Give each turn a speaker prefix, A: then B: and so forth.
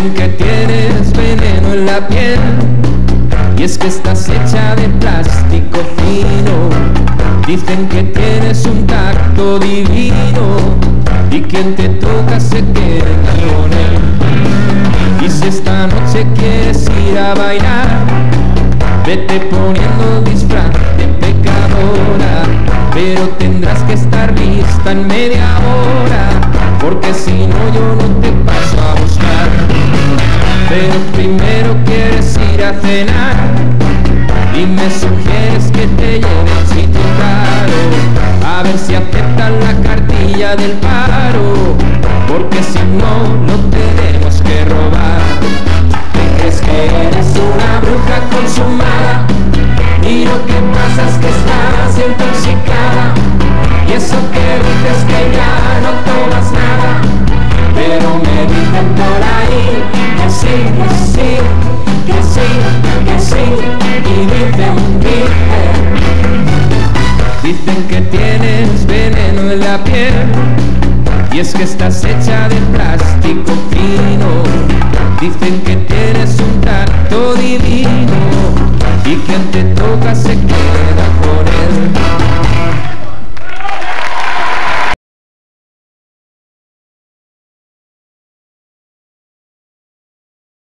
A: Dicen que tienes veneno en la piel, y es que estás hecha de plástico fino. Dicen que tienes un tacto divino, y quien te toca se queda con él. Y si esta noche quieres ir a bailar, vete poniendo disfraz de pecadora, pero tendrás que estar lista en media hora, porque si no yo no te paso a buscar. Pero primero quieres ir a cenar y me sugieres que te lleve a un sitio caro, a ver si aceptan la cartilla del paro, porque si no, no tenemos que robar. ¿Crees que eres una bruja consumada? Y lo que pasa es que estás intoxicada, y eso que dices que ya no tomas nada, pero me dicen por ahí que sí, que sí, que sí, que sí, y dicen que tienes veneno en la piel, y es que estás hecha de plástico fino. Dicen que tienes un tacto divino,